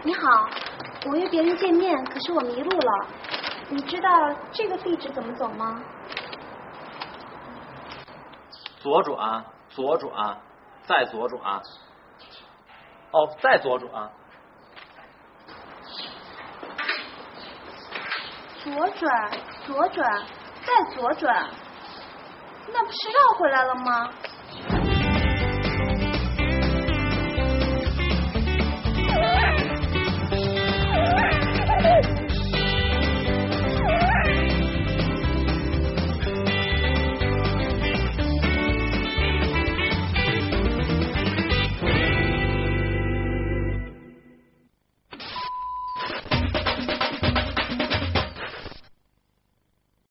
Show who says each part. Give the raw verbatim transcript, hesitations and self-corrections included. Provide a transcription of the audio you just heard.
Speaker 1: 你好，我约别人见面，可是我迷路了。你知道这个地址怎么走吗？
Speaker 2: 左转，左转，再左转。哦，再左转。
Speaker 1: 左转，左转，再左转，那不是绕回来了吗？